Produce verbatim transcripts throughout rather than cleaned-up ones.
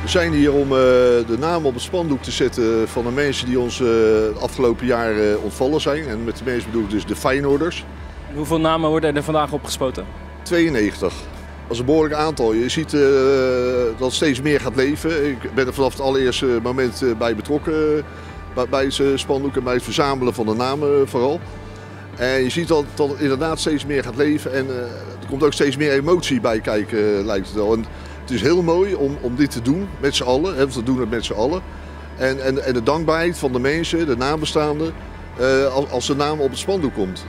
We zijn hier om uh, de naam op het spandoek te zetten van de mensen die ons uh, het afgelopen jaar uh, ontvallen zijn. En met de mensen bedoel ik dus de Feyenoorders. Hoeveel namen worden er vandaag opgespoten? tweeënnegentig. Dat is een behoorlijk aantal. Je ziet uh, dat het steeds meer gaat leven. Ik ben er vanaf het allereerste moment uh, bij betrokken. Uh, bij, bij het spandoek en bij het verzamelen van de namen uh, vooral. En je ziet dat, dat het inderdaad steeds meer gaat leven. En uh, er komt ook steeds meer emotie bij kijken, uh, lijkt het wel. En het is heel mooi om, om dit te doen met z'n allen. Hè, we doen het met z'n allen. En, en, en de dankbaarheid van de mensen, de nabestaanden, uh, als, als de naam op het spandoek komt.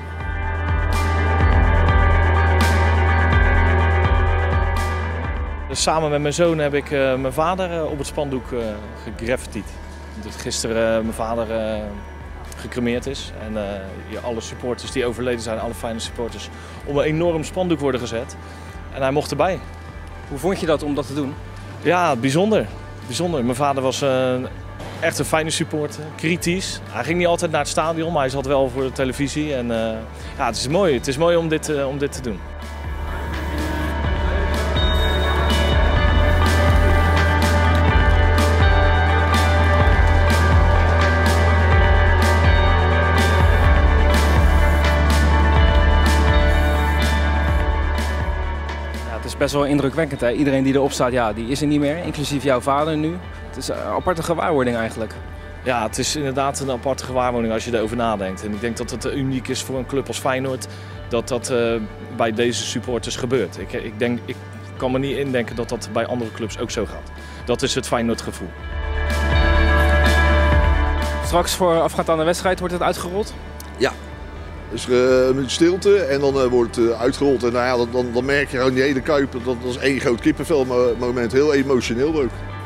Dus samen met mijn zoon heb ik uh, mijn vader uh, op het spandoek uh, gegraffitied. Dat gisteren uh, mijn vader uh, gecremeerd is. En uh, ja, alle supporters die overleden zijn, alle fijne supporters, op een enorm spandoek worden gezet. En hij mocht erbij. Hoe vond je dat om dat te doen? Ja, bijzonder. bijzonder. Mijn vader was uh, echt een fijne supporter, kritisch. Hij ging niet altijd naar het stadion, maar hij zat wel voor de televisie. En, uh, ja, het is mooi. Het is mooi om dit, uh, om dit te doen. Het is best wel indrukwekkend, hè? Iedereen die erop staat, ja, die is er niet meer, inclusief jouw vader nu. Het is een aparte gewaarwording eigenlijk. Ja, het is inderdaad een aparte gewaarwording als je erover nadenkt. En ik denk dat het uniek is voor een club als Feyenoord dat dat uh, bij deze supporters gebeurt. Ik, ik, denk, ik kan me niet indenken dat dat bij andere clubs ook zo gaat. Dat is het Feyenoord gevoel. Straks voor afgaand aan de wedstrijd wordt het uitgerold? Ja. Dus uh, een minuut stilte en dan uh, wordt het uh, uitgerold. En nou ja, dan, dan, dan merk je gewoon die hele Kuip, dat, dat is één groot kippenvel moment, heel emotioneel ook.